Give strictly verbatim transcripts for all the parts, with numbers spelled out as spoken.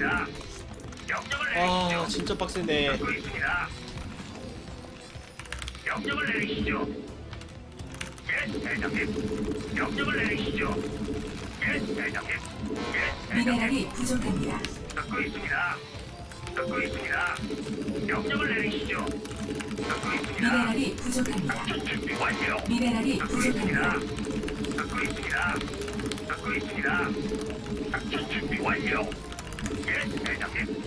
있습니다. 명령을 아 내리시죠. 진짜 빡세네. 듣고 있습니다. 명령을 내리시죠. 예, 대장님. 명령을 내리시죠. 예, 대장님. 예, 대장님. 미네랄이 부족합니다. 듣고 있습니다. 듣고 있습니다. 명령을 내리시죠. 듣고 있습니다. 미네랄이 부족합니다. 작전 준비 완료. 미네랄이 듣고 부족합니다. 있습니다. 듣고 있습니다. 듣고 있습니다. 작전 준비 완료. 예, 대장님.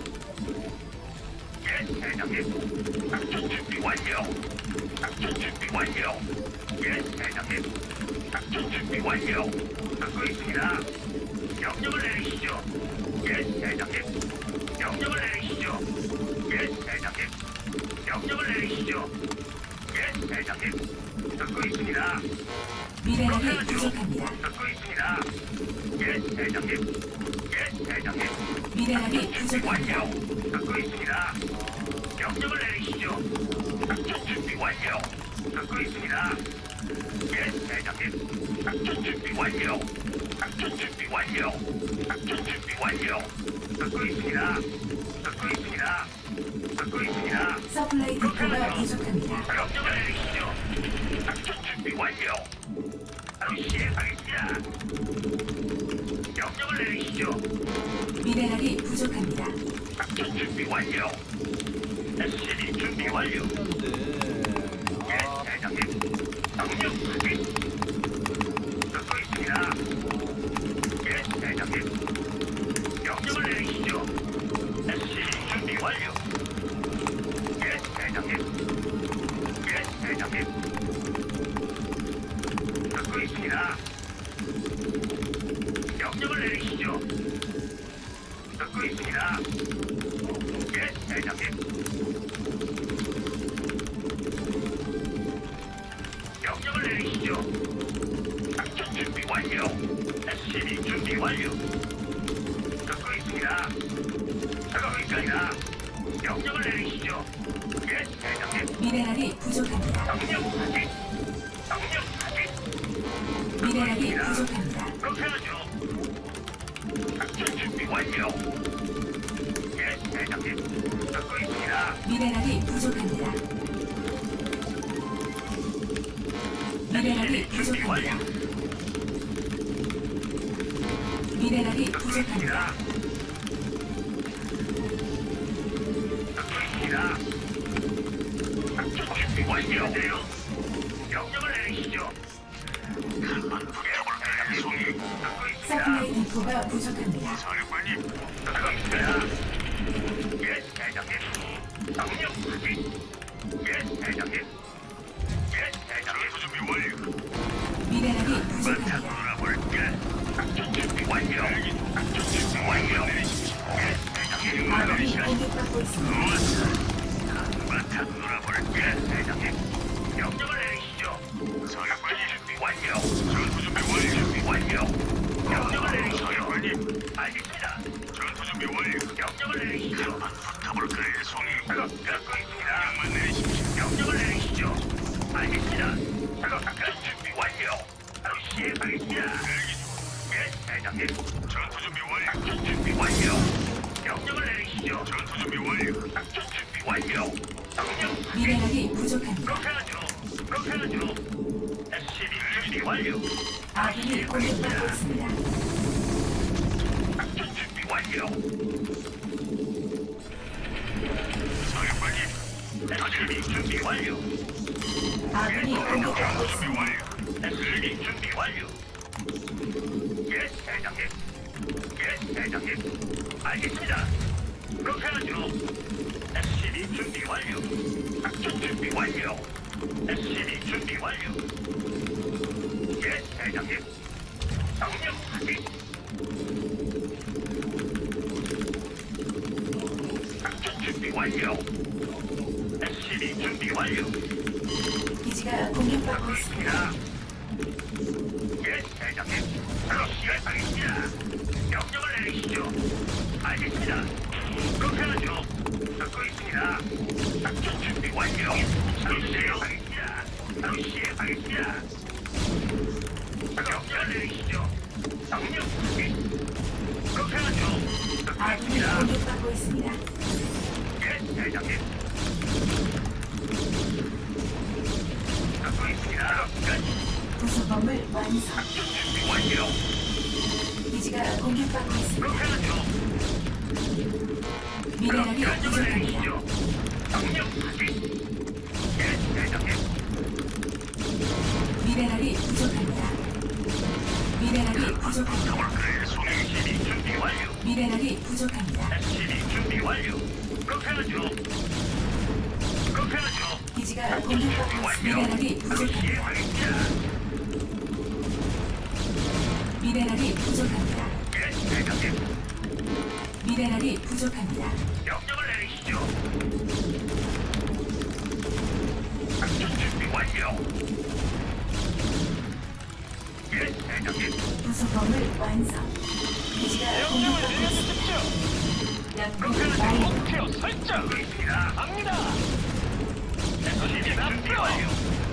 예, 대장님. 작전 준비 완료. 작전 준비 완료. 예, 대장님. 작전 준비 완료. 듣고 있습니다. 명령을 내리시죠. 예, 대장님. 명령을 내리시죠. 예, 대장님. 명령을 내리시죠. 예, 대장님. 듣고 있습니다. 미네랄이 부족합니다. 듣고 있습니다. 예, 대장님. 예, 대장님. 미네랄이 준비 부족합니다. 완료. 듣고 있습니다. 명령을 내리시죠. 작전 준비 완료. 듣고 있습니다. 예, 대장님. 작전 준비 완료. 작전 준비 완료. 작전 준비 완료. 듣고 있습니다. 듣고 있습니다. 듣고 있습니다. 서플라이 디포가 부족합니다. 명령을 내리시죠. 작전 준비 완료. 바로 시행하겠습니다. 명령을 내리시죠. 미네랄이 부족합니다. 작전 준비 완료. 에스시디 준비 완료. 예, 대장님. 명령 확인. 듣고 있습니다. 예, 대장님. 명령을 내리시죠. 에스시디 준비 완료. 예, 대장님. 예, 대장님. 듣고 있습니다. 명령을 내리시죠. 듣고 있습니다. 예, 대장님. 명령을 내리시죠. 작전 준비 완료. 에스시디 준비 완료. 듣고 있습니다. 작업 있습니다. 명령을 내리시죠. 예, 대장님. 미네랄이 부족합니다. 명령 확인. 명령 확인. 미네랄이 부족합니다. 그렇게 하죠. 작전 준비 완료. 예, 대장님. 듣고 있습니다. 미네랄이 부족합니다. 미네랄이 준비 완료. 부족합니다. 미네랄이 듣고 부족합니다. 있습니다. 듣고 있습니다. 작전 준비 완료. 명령을 내리시죠. 한번 붙어볼까요, 송이? 듣고 있습니다. 서플라이 디포가 부족합니다. 사령관님, 듣고 있습니다. 예, 대장님. 명령 확인. 예, 대장님. 예, 대장님. 준비 완료. 미네랄이 한번 부족합니다. 놀아볼까? 작전 준비 완료. 작전 준비 완료. 예, 대장님. 아군이 공격받고 있습니다. 한번 놀아볼까? 대장님. 명령을 내리시죠. 사령관님 준비 완료. 전투 준비 완료. 준비 완료. 명령을 내리시죠. 사령관님. 알겠습니다. 전투 준비 완료. 명령을 내리시죠. 한번 붙어볼까요, 송이? 작업 듣고 있습니다. 명만 내리십시오. 명령을 내리시죠. 알겠습니다. 작업 작전 준비 완료. 바로 시행하겠습니다. 예, 대장님. 전투 준비 완료. 작전 준비 완료. 명령을 내리시죠. 전투 준비 완료. 작전 준비 완료. 명령 확인. 미네랄이 부족합니다. 그렇게 하죠. 그렇게 하죠. 에스시디 준비 완료. 아군이 공격받고 있습니다. 작전 준비 완료. 사령관님, 에스시디 준비 완료. 아군이 공격받고 준비 있습니다. 완료. 에스시디 준비 완료. 예, 대장님. 예, 대장님. 알겠습니다. 그렇게 하죠. 에스시디 준비 완료. 작전 준비 완료. 에스시디 준비 완료. 예, 대장님. 명령 확인. 작전 준비 완료. 에스시디 준비 완료. 기지가 공격받고 있습니다. 있습니다. 예, 대장님. 바로 시행하겠습니다. 명령을 내리시죠. 알겠습니다. 그렇게 하죠. 듣고 있습니다. 작전 준비 완료. 바로 시행하겠습니다. 바로 시행하겠습니다. 명령을 내리시죠. 명령 확인. 그렇게 하죠. 듣고 아군이 있습니다. 공격받고 있습니다. 예, 대장님. 듣고 있습니다. 끝. 부속범을 완성. 작전 준비 완료. 기지가 공격받고 있습니다. 그렇게 하죠. 미네랄이 명령을 부족합니다. 내리시죠. 명령 확인. 예, 대장님. 미네랄이 부족합니다. 미네랄이 부족합니다. 더블클의 송일시리 준비 완료. 미네랄이 부족합니다. 에스시리 준비 완료. 그렇게 하죠. 그렇게 하죠. 기지가 공격받고 있습니다. 미네랄이 부족합니다. 시행하겠습니다. 미네랄이 부족합니다. 예, 대장님. 미네랄이 부족합니다. 명령을 내리시죠. 작전 준비 완료. 예, 대장님. 부속범을 완성. 기지가 명령을 공격받고 있습니다. 내려주십시오. 양궁 완료. 목표 설정. 듣고 있습니다. 갑니다. 에스시리 준비 완료.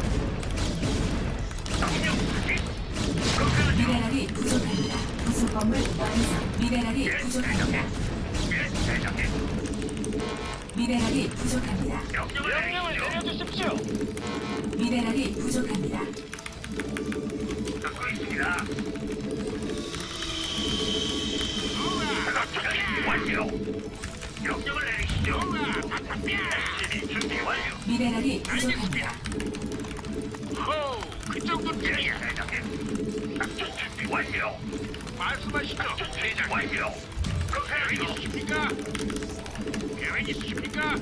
명령 확인. 그렇게 하죠. 미네랄이 부족합니다. 부속범을 완성. 미네랄이 예, 부족합니다. 대장님. 예, 대장님. 미네랄이 부족합니다. 명령을 명령을 내리시죠. 내려주십시오. 미네랄이 부족합니다. 듣고 있습니다. 작전 준비 완료. 명령을 내리시죠. 에스시리 준비 완료. 미네랄이 부족합니다. 호, 그 정도쯤이야, 대장님. 작전 준비 완료. 말씀하시죠, 대장 완료. 그렇게 하죠. 있습니까? 계획 있으십니까?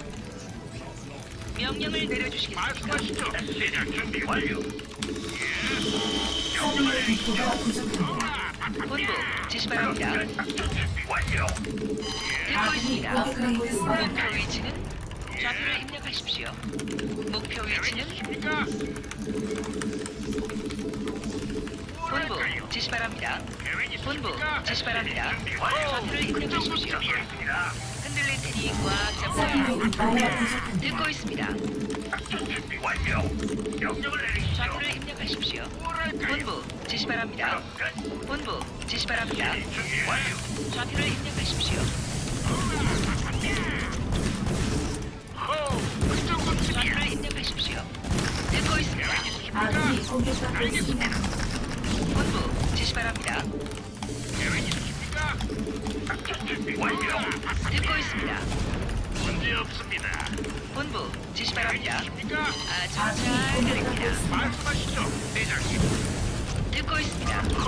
명령을 내려주시겠습니까? 말씀하시죠, 대장 준비 완료. 예. 명령을 서민의 내리시죠. 인구가 부족합니다. 본부 지시 바랍니다. 작전 준비 완료. 듣고 아군이 있습니다. 공격하고 있습니다. 목표 위치는 좌표를 입력하십시오. 목표 위치는 있습니까? 본부 지시 바랍니다. 계획 본부 있으십니까? 지시 바랍니다. 준비 완료. 좌표를 입력하십시오. 준비했습니다. 흔들릴 테니 꽉 서민의 잡고요. 인구가 부족합니다. 듣고 있습니다. 작전 준비 완료. 명령을 내리시죠. 좌표를 입력하십시오. 뭐랄까요? 본부 지시 바랍니다. 끝. 본부 지시 바랍니다. 준비 완료. 좌표를 입력하십시오. 호, 그 정도쯤이야. 좌표를 입력하십시오. 듣고 있습니다. 아군이 공격받고 있습니다. 본부 지시 바랍니다. 계획 있으십니까? 작전 준비 완료. 듣고 있습니다. 문제 없습니다. 본부 지시 바랍니다. 있습니까? 아주 아군이 잘 공격받고 들립니다. 있습니다. 말씀하시죠, 대장님. 듣고 있습니다.